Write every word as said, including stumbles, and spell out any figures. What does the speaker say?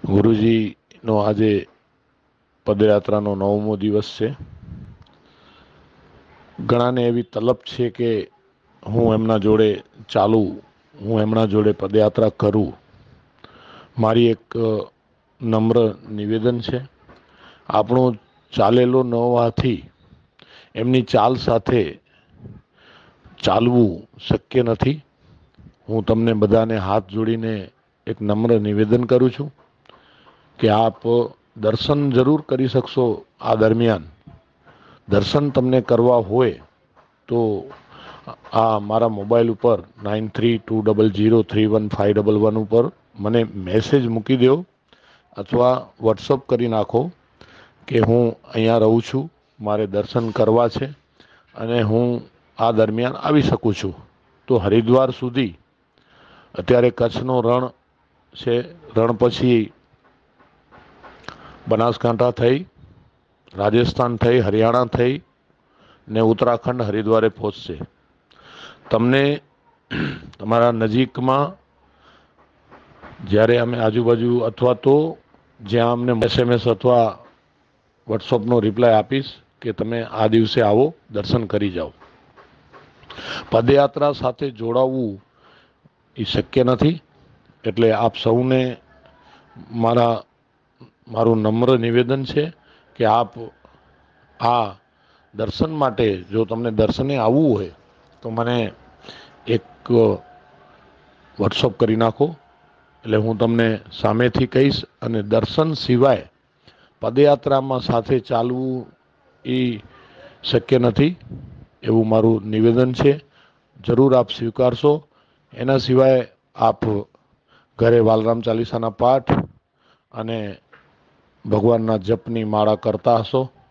ગુરુજીનો આજે પદયાત્રાનો નવમો દિવસ છે. ઘણાને એવી તલબ છે કે હું એમના જોડે ચાલું, હું એમના જોડે પદયાત્રા કરું. મારી એક નમ્ર નિવેદન છે, આપણું ચાલેલો ન હોવાથી એમની ચાલ સાથે ચાલવું શક્ય નથી. હું તમને બધાને હાથ જોડીને એક નમ્ર નિવેદન કરું છું કે આપ દર્શન જરૂર કરી શકશો. આ દરમિયાન દર્શન તમને કરવા હોય તો આ મારા મોબાઈલ ઉપર nine three two double zero three one five double one ઉપર મને મેસેજ મૂકી દો અથવા વોટ્સઅપ કરી નાખો કે હું અહીંયા રહું છું, મારે દર્શન કરવા છે અને હું આ દરમિયાન આવી શકું છું. તો હરિદ્વાર સુધી અત્યારે કચ્છનો રણ છે, રણ પછી બનાસકાંઠા થઈ, રાજસ્થાન થઈ, હરિયાણા થઈ ને ઉત્તરાખંડ હરિદ્વારે પહોંચશે. તમને તમારા નજીકમાં જ્યારે અમે આજુબાજુ અથવા તો જ્યાં અમને એસએમએસ અથવા વોટ્સઅપનો રિપ્લાય આપીશ કે તમે આ દિવસે આવો, દર્શન કરી જાઓ. પદયાત્રા સાથે જોડાવવું એ શક્ય નથી. એટલે આપ સૌને મારા મારું નમ્ર નિવેદન છે કે આપ આ દર્શન માટે જો તમને દર્શને આવવું હોય તો મને એક વોટ્સઅપ કરી નાખો, એટલે હું તમને સામેથી કહીશ. અને દર્શન સિવાય પદયાત્રામાં સાથે ચાલવું એ શક્ય નથી એવું મારું નિવેદન છે. જરૂર આપ સ્વીકારશો. એના સિવાય આપ ઘરે બાલરામ ચાલીસાના પાઠ અને ભગવાનના જપની માળા કરતા હશો